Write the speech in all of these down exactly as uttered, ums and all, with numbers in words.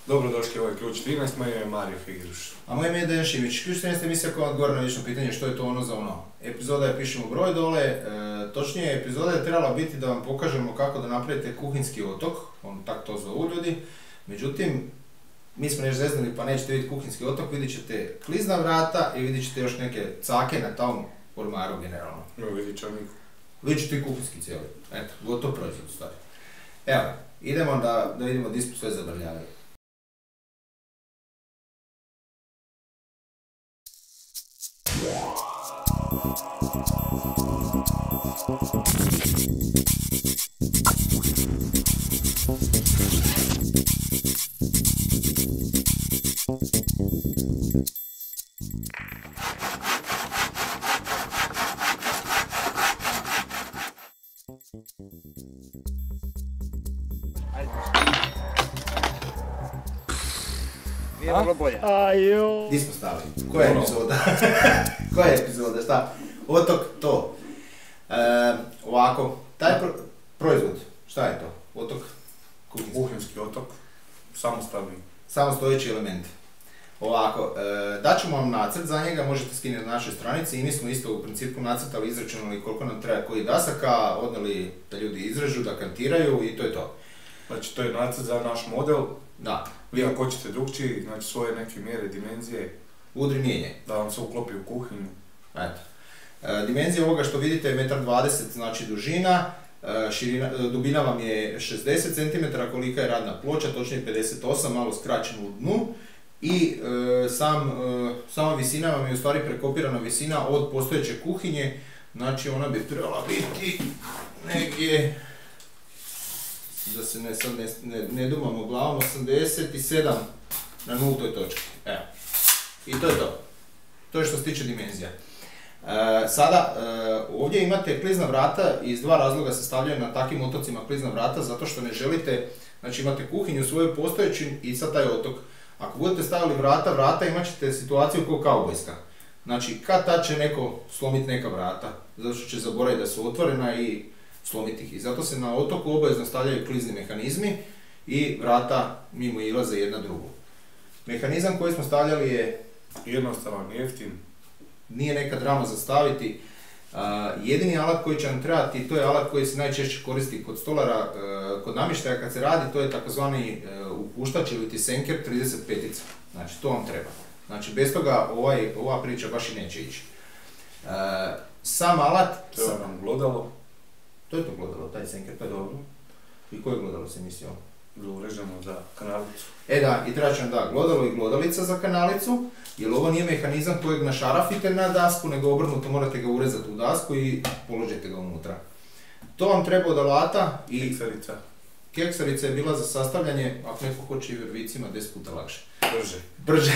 Dobrodošli u ovaj Ključ trinaest, moje ime je Mario Figruš. A moje ime je Dejan Šimić. Ključ trinaest emisija koja odgovara na vječno pitanje što je to ono za ono. Epizoda je pišemo broj dole, e, točnije epizoda je trebala biti da vam pokažemo kako da napravite kuhinski otok, on tak to zovu ljudi. Međutim, mi smo nešto zeznali pa nećete vidjeti kuhinski otok, vidit ćete klizna vrata i vidit ćete još neke cake na tom ormaru generalno. No, vidit ćemo ih. Vidit ćete i kuhinski cijeli. Eto, gotov proizvod u stvari. Evo, idemo da, da vidimo gdje smo sve zabrljavali. Nije bilo bolje. Ajo. Gdje smo stali? Koja je epizoda? Koja je epizoda? Šta? Otok, to. E, ovako, taj pro- proizvod, šta je to? Otok? Kuhinski. Kuhinski otok, samostalni. Samostojeći element. Ovako, e, daćemo vam nacrt za njega, možete skinuti na našoj stranici i mi smo isto u principu nacrtali, izračunali koliko nam treba koji dasaka, odnali da ljudi izrežu, da kantiraju i to je to. Znači, to je nacrt za naš model. Da. Vi ako hoćete drugčiji, znači svoje neke mjere, dimenzije, Udri mijenje. da vam se uklopi u kuhinju. Eto. E, dimenzija ovoga što vidite je jedan dvadeset metra, znači dužina, e, širina, dubina vam je šezdeset centimetara, kolika je radna ploča, točnije pedeset osam, malo skraćeno u dnu. I e, sam, e, sama visina vam je u stvari prekopirana visina od postojeće kuhinje, znači ona bi trebala biti negdje, da se ne, sad ne, ne, ne dumamo glavom, osamdeset sedam na nultoj točki. Evo. I to je to. To je što se tiče dimenzija. E, sada, e, ovdje imate klizna vrata i iz dva razloga se stavljaju na takvim otocima klizna vrata, zato što ne želite, znači imate kuhinju svoju postojeću i sad taj otok. Ako budete stavili vrata, vrata imat ćete situaciju kao kaubojska. Znači, kad tad će neko slomiti neka vrata, zato što će zaboraviti da su otvorena i slomiti ih. I zato se na otoku obavezno stavljaju klizni mehanizmi i vrata mimo ilaze jedna drugu. Mehanizam koji smo stavljali je Jednostavan, jeftin. nije neka drama za staviti. Uh, jedini alat koji će nam trebati, to je alat koji se najčešće koristi kod stolara, uh, kod namještaja kad se radi, to je takozvani uh, upuštač ili ti senker trideset pet. Znači to vam treba. Znači bez toga ovaj, ova priča baš i neće ići. Uh, sam alat... Treba sam, nam glodalo. to je to glodalo, taj senker, to je dobro. I koje glodalo se mislio? Da urežemo za kanalicu. E da, i treba će nam da glodalo i glodalica za kanalicu, jer ovo nije mehanizam kojeg našarafite na dasku, nego obrnuto morate ga urezati u dasku i položite ga unutra. To vam treba od alata i Keksarica. keksarica je bila za sastavljanje, ako neko hoće i vrvicima, deset puta lakše. Brže. Brže.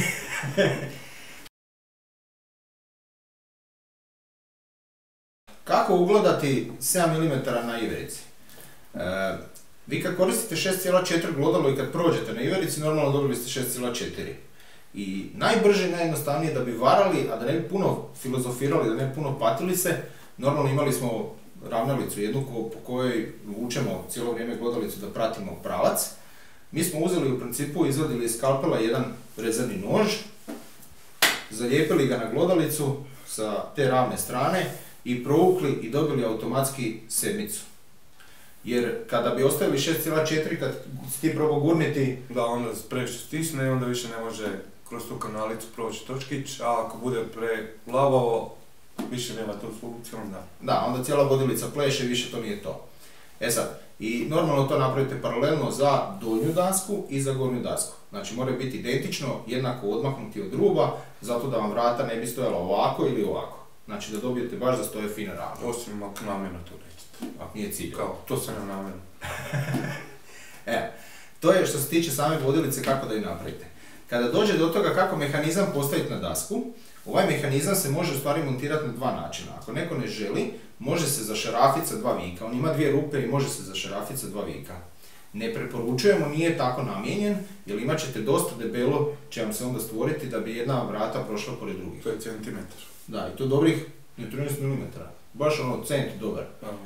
Kako uglodati sedam milimetara na iverici? E, vi kad koristite šest zarez četiri glodalo i kad prođete na iverici, normalno dobili ste šest zarez četiri. I najbrže i najjednostavnije da bi varali, a da ne bi puno filozofirali, da ne bi puno patili se, normalno imali smo ravnalicu jednu ko, po kojoj vučemo cijelo vrijeme glodalicu da pratimo pravac. Mi smo uzeli u principu, izvadili iz skalpela jedan rezervni nož, zalijepili ga na glodalicu sa te ravne strane i provukli i dobili automatski sedmicu. Jer kada bi ostavili šest zarez četiri, kad si ti probao gurniti... Da, onda previše stisne i onda više ne može kroz tu kanalicu proći točkić, a ako bude preplavao, više nema tu funkciju, onda... Da, onda cijela vodilica pleše i više to nije to. E sad, i normalno to napravite paralelno za donju dasku i za gornju dasku. Znači moraju biti identično, jednako odmaknuti od ruba, zato da vam vrata ne bi stojala ovako ili ovako. Znači da dobijete baš da stoje fino ravno. Osim ako namjerno to nećete. Ako nije cilj. Kao, to se ne namjerno. Evo, to je što se tiče same vodilice kako da ju napravite. Kada dođe do toga kako mehanizam postaviti na dasku, ovaj mehanizam se može u stvari montirati na dva načina. Ako neko ne želi, može se zašarafiti sa dva vika. On ima dvije rupe i može se zašarafiti sa dva vika. Ne preporučujemo, nije tako namijenjen, jer imat ćete dosta debelo, će vam se onda stvoriti da bi jedna vrata prošla pored drugih. To je centimetar. Da, i to dobrih trinaest milimetara. Baš ono, cent dobar. Aha.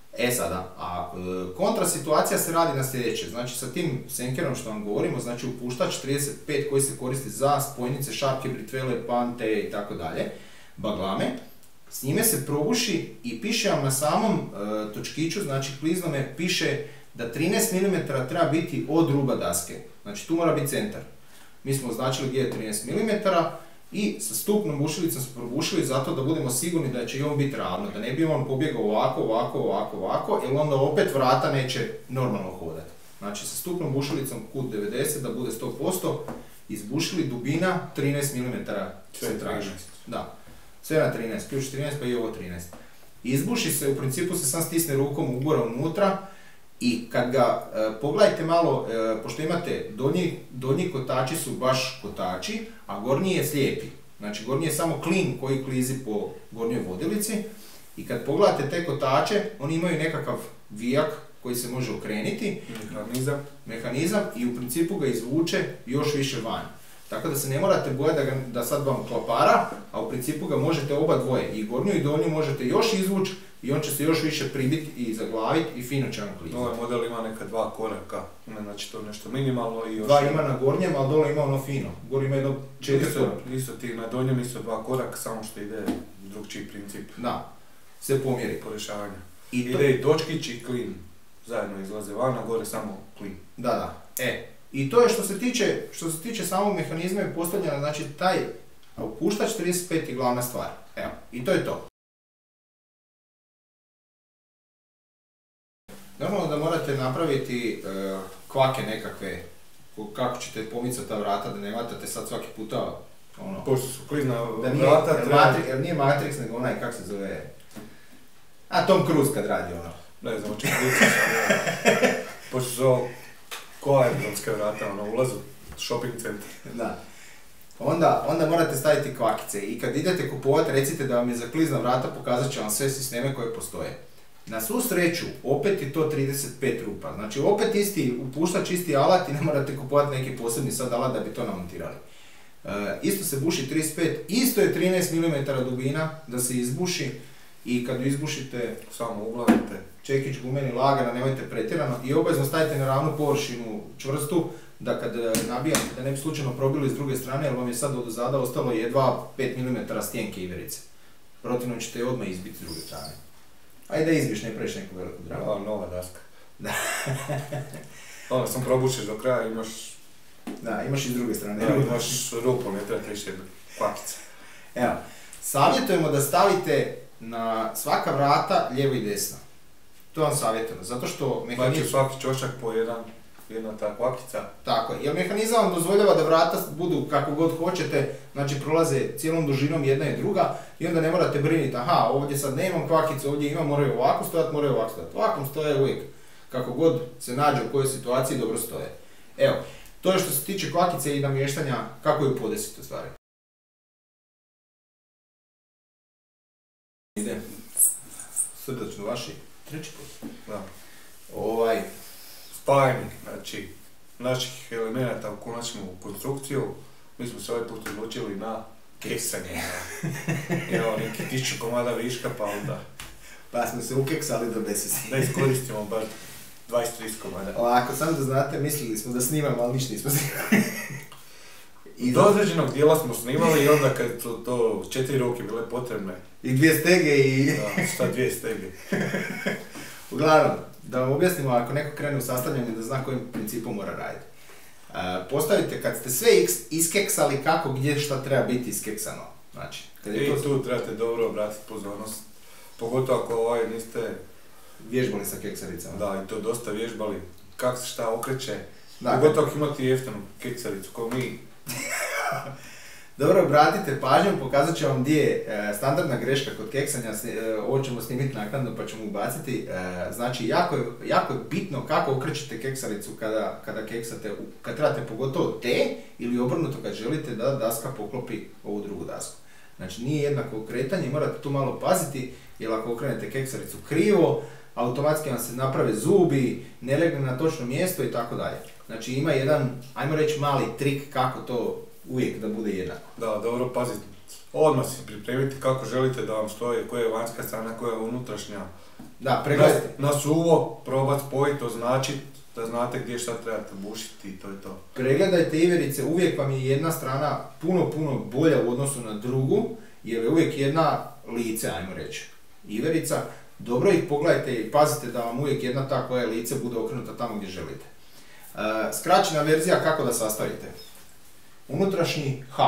E sada, a e, kontra situacija se radi na sljedeće, znači sa tim senkerom što vam govorimo, znači upuštač trideset pet koji se koristi za spojnice, šapke, britvele, pante i tako dalje, baglame, s njime se probuši i piše vam na samom e, točkiću, znači kliznome, piše da trinaest milimetara treba biti od ruba daske, znači tu mora biti centar. Mi smo označili gdje je trinaest milimetara i sa stupnom bušilicom smo probušili zato da budemo sigurni da će i on biti ravno, da ne bi on pobjegao ovako, ovako, ovako, ovako, jer onda opet vrata neće normalno hodati. Znači sa stupnom bušilicom kut devedeset da bude sto posto, izbušili dubina trinaest milimetara se traži. Da, sve na trinaest, ključ trinaest pa i ovo trinaest. Izbuši se, u principu se sam stisne rukom ugora unutra i kad ga e, pogledajte malo, e, pošto imate donji, donji kotači su baš kotači, a gornji je slijepi. Znači gornji je samo klin koji klizi po gornjoj vodilici i kad pogledate te kotače, oni imaju nekakav vijak koji se može okreniti, mehanizam, mehanizam i u principu ga izvuče još više van. Tako da se ne morate bojati da, ga, da sad vam klapara, a u principu ga možete oba dvoje, i gornju i donju možete još izvući i on će se još više pribiti i zaglaviti i fino će vam klizati. Ovaj model ima neka dva koraka, znači to nešto minimalno i još... Dva ima na gornjem, ali dole ima ono fino. Gore ima jedno četiri. Nisu ti na donjem isto dva koraka, samo što ide drugčiji princip. Da, sve pomjeri. Porešavanja. I to... Ide i točkić i klin. Zajedno izlaze van, a gore samo klin. Da, da. E, i to je što se tiče, što se tiče samog mehanizma je postavljeno, znači taj opuštač trideset pet je glavna stvar. Evo, i to je to. Normalno da morate napraviti e, kvake nekakve, kako ćete pomicati ta vrata, da ne vatate sad svaki puta ono... Pošto su klizna da nije, vrata, jer treba... Matri, jer nije Matrix, nego onaj, kak se zove... A, Tom Cruise kad radi ono. Ne znam, očin ključiš, ali... Pošto su ovo ko aerodromske vrata, ono, ulazu shopping centar. Da. Onda, onda morate staviti kvakice i kad idete kupovati, recite da vam je za klizna vrata, pokazat će vam sve sisteme koje postoje. Na svu sreću, opet je to trideset pet rupa, znači opet isti upuštač, isti alat i ne morate kupovati neki posebni sad alat da bi to namontirali. E, isto se buši trideset pet, isto je trinaest milimetara dubina da se izbuši i kad ju izbušite, samo uglavite. čekić gumeni lagano, nemojte pretjerano i obavezno stavite na ravnu površinu čvrstu da kad nabijate, da ne bi slučajno probili s druge strane jer vam je sad od zada ostalo jedva pet milimetara stjenke iverice. Protivno ćete je odmah izbiti s druge strane. Ajde da izbiš, ne praviš neku veliku dramu. Ova nova daska. Da. Onda sam probušiš do kraja, imaš... Da, imaš i s druge strane. Da, imaš rupu, ne treba više kvakice. Evo, savjetujemo da stavite na svaka vrata lijevo i desno. To vam savjetujemo, zato što mehanizam... Znači svaki čošak po jedan, jedna ta kvakica. Tako je, jer mehanizam vam dozvoljava da vrata budu kako god hoćete, znači prolaze cijelom dužinom jedna i druga i onda ne morate briniti, aha, ovdje sad nemam kvakicu, ovdje imam, moraju ovako stojati, moraju ovako stojati. Ovako stoje uvijek, kako god se nađe u kojoj situaciji dobro stoje. Evo, to je što se tiče kvakice i namještanja, kako ju podesiti u stvari. Ide. Srdačno vaši, treći put. Da. Ovaj, Spajanje, znači, naših elemenata u konačnu konstrukciju, mi smo se ovaj put odlučili na keksanje. Evo, neki tisuću komada viška, pa onda... Pa smo se ukeksali do besvijesti. Da iskoristimo bar dvadeset do trideset komada. Ovako, samo da znate, mislili smo da snimamo, ali ništa nismo snimali. I do određenog dijela smo snimali i onda kad su to četiri ruke bile potrebne. I dvije stege i... Da, šta dvije stege. Uglavnom, da vam objasnimo, ako neko krene u sastavljanje da zna kojim principom mora raditi. E, postavite, kad ste sve iskeksali kako, gdje, šta treba biti iskeksano. Znači, kad je I to... tu trebate dobro obratiti pozornost. Pogotovo ako ovaj niste... Vježbali sa keksaricama. Da, i to dosta vježbali. Kako se šta okreće. Da, pogotovo ako imate jeftinu keksaricu, kao mi. Dobro, obratite pažnju, pokazat ću vam gdje je e, standardna greška kod keksanja, e, ovo ćemo snimiti naknadno pa ćemo ubaciti. E, znači, jako je, jako je bitno kako okrećete keksaricu kada, kada keksate, kad trebate pogotovo te ili obrnuto kad želite da daska poklopi ovu drugu dasku. Znači, nije jednako okretanje, morate tu malo paziti, jer ako okrenete keksaricu krivo, automatski vam se naprave zubi, ne legne na točno mjesto i tako dalje. Znači, ima jedan, ajmo reći, mali trik kako to uvijek da bude jednako. Da, dobro paziti odmah si pripremiti kako želite da vam stoji, koja je vanjska strana, koja je unutrašnja. Da, pregledajte. Na, na suvo probat spojiti, označiti, da znate gdje šta trebate bušiti i to je to. Pregledajte iverice, uvijek vam je jedna strana puno, puno bolja u odnosu na drugu, jer je uvijek jedna lice, ajmo reći, iverica. Dobro ih pogledajte i pazite da vam uvijek jedna ta koja je lice bude okrenuta tamo gdje želite. E, skraćena verzija kako da sastavite. Unutrašnji H.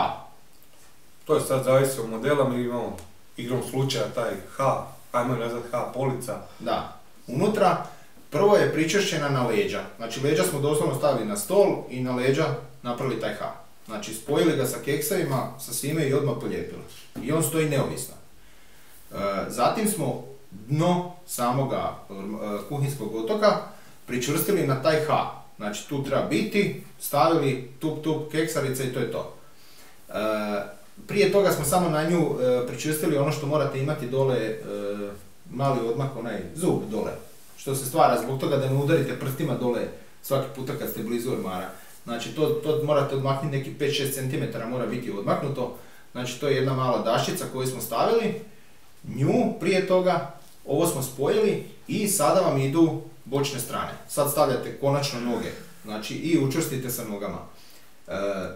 To je sad zavisi od modela, mi imamo igrom slučaja taj H, ajmo nazvat H polica. Da. Unutra prvo je pričvršćena na leđa. Znači leđa smo doslovno stavili na stol i na leđa napravili taj H. Znači spojili ga sa keksevima, sa svime i odmah polijepili. I on stoji neovisno. E, zatim smo dno samoga e, kuhinjskog otoka pričvrstili na taj H. Znači tu treba biti, stavili tup tup keksarice i to je to. E, prije toga smo samo na nju e, pričvrstili ono što morate imati dole, e, mali odmak, onaj zub dole. Što se stvara zbog toga da ne udarite prstima dole svaki puta kad ste blizu ormara. Znači to, to morate odmaknuti neki pet do šest centimetara, mora biti odmaknuto. Znači to je jedna mala daščica koju smo stavili. Nju prije toga, ovo smo spojili i sada vam idu bočne strane. Sad stavljate konačno noge, znači i učvrstite sa nogama. E,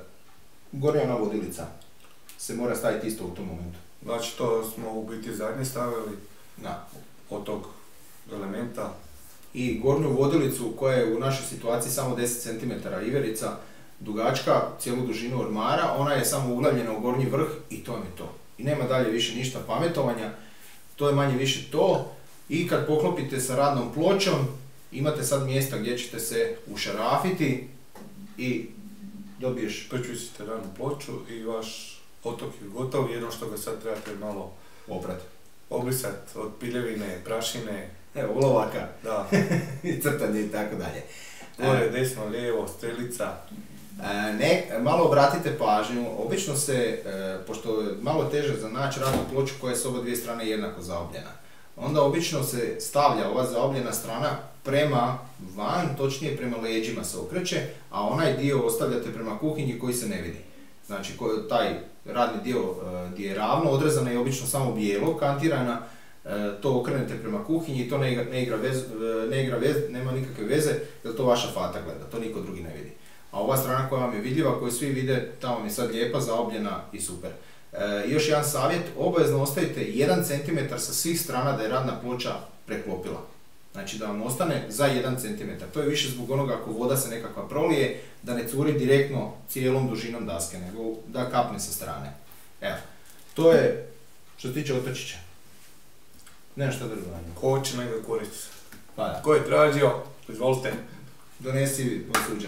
gornja vodilica se mora staviti isto u tom momentu. Znači to smo u biti zadnje stavili Da. od tog elementa. I gornju vodilicu koja je u našoj situaciji samo deset centimetara iverica, dugačka, cijelu dužinu ormara, ona je samo uglavljena u gornji vrh i to je to. I nema dalje više ništa pametovanja, to je manje više to. I kad poklopite sa radnom pločom, imate sad mjesta gdje ćete se ušarafiti i dobiješ... Pričvrstite radnu ploču i vaš otok je gotov, jedno što ga sad trebate malo oprat. Obrisati od piljevine, prašine. Evo, olovaka. Da. I crtanje i tako dalje. Gore, desno, lijevo, strelica. E, ne, malo obratite pažnju, obično se, e, pošto je malo teže za naći radnu ploču koja je s oba dvije strane jednako zaobljena, onda obično se stavlja ova zaobljena strana prema van, točnije prema leđima se okreće, a onaj dio ostavljate prema kuhinji koji se ne vidi. Znači taj radni dio e, gdje je ravno odrezana i obično samo bijelo, kantirana, e, to okrenete prema kuhinji i to ne igra, ne igra, vez, ne igra vez, nema nikakve veze jer to vaša fata gleda, to niko drugi ne vidi. A ova strana koja vam je vidljiva, koju svi vide, ta vam je sad lijepa, zaobljena i super. E, još jedan savjet, obavezno ostavite jedan centimetar sa svih strana da je radna ploča preklopila. Znači da vam ostane za jedan centimetar. To je više zbog onoga ako voda se nekakva prolije, da ne curi direktno cijelom dužinom daske, nego da kapne sa strane. Evo, to je što se tiče otočića. Nema šta drugo na njegu. Ko će nego koristiti? Pa da. Ko je tražio? Izvolite. Donesi osuđe.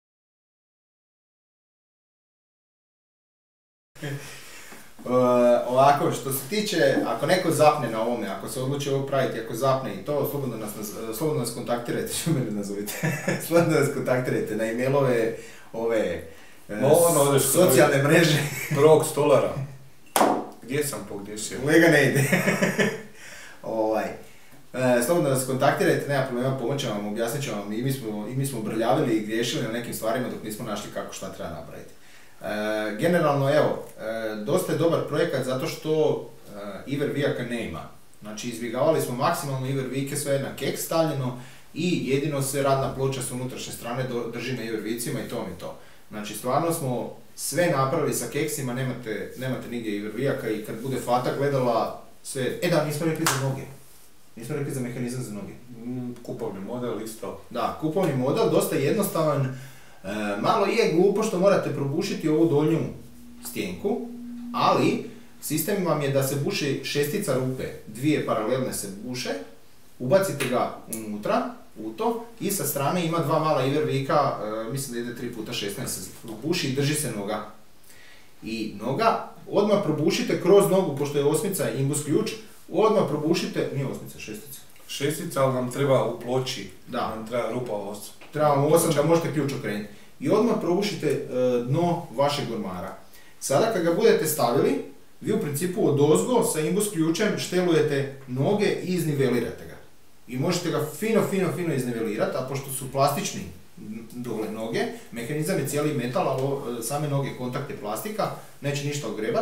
Uh, ovako, što se tiče, ako neko zapne na ovome, ako se odluči ovo praviti, ako zapne i to, slobodno nas, slobodno nas kontaktirajte, što mene nazovite, slobodno nas kontaktirajte na e-mailove, ove, no, ono, socijalne mreže. Prvog stolara. Gdje sam pogriješio? Kolega ne ide. ovaj. E, slobodno nas kontaktirajte, nema problema, pomoći vam, objasnit ću vam, i mi smo, i mi smo brljavili i griješili na nekim stvarima dok nismo našli kako šta treba napraviti. E, generalno, evo, e, dosta je dobar projekat zato što e, iver vijaka nema. Znači, izbjegavali smo maksimalno iver vijke, sve je na keks stavljeno i jedino se radna ploča s unutrašnje strane drži na iver vicima i to mi to. Znači, stvarno smo sve napravili sa keksima, nemate, nemate nigdje iver vijaka i kad bude fata gledala sve... E da, nismo rekli za noge. Nismo rekli za mehanizam za noge. Mm, kupovni model isto. Da, kupovni model, dosta jednostavan. E, malo je glupo što morate probušiti ovu donju stjenku, ali sistem vam je da se buši šestica rupe, dvije paralelne se buše, ubacite ga unutra, u to, i sa strane ima dva mala iver vika, e, mislim da ide tri puta šesnaest, se buši i drži se noga. I noga, odmah probušite kroz nogu, pošto je osmica imbus ključ, odmah probušite, nije osmica, šestica. Šestica, ali nam treba u ploči, da. Nam treba rupa osam. Treba vam osam da možete ključ okrenuti. I odmah probušite e, dno vašeg ormara. Sada kad ga budete stavili, vi u principu odozgo sa imbus ključem štelujete noge i iznivelirate ga. I možete ga fino, fino, fino iznivelirati, a pošto su plastični dole noge, mehanizam je cijeli metal, ali same noge kontakt je plastika, neće ništa ogrebat.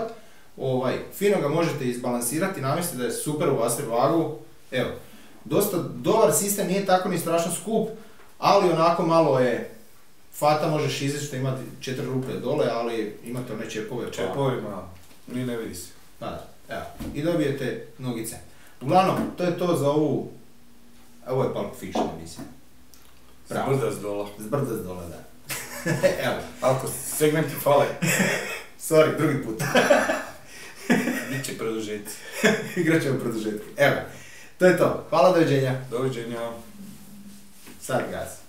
ovaj, fino ga možete izbalansirati, navesti da je super u Wasser Wagu. Evo, dosta dobar sistem, nije tako ni strašno skup, ali onako malo je, fata možeš izreći što imati četiri rupe dole, ali imate one čepove. Pa... Čepovima, ni ne vidi se. Da, evo, i dobijete nogice. Uglavnom, to je to za ovu, ovo je Pulp Fiction emisija. Zbrda s dola. Zbrda s dola, da. Evo. Ako segmenti fale. Sorry, drugi put. Biće produžeti. Igrat ćemo produžetke. Evo, to je to. Hvala, doviđenja. Doviđenja. Sad gas.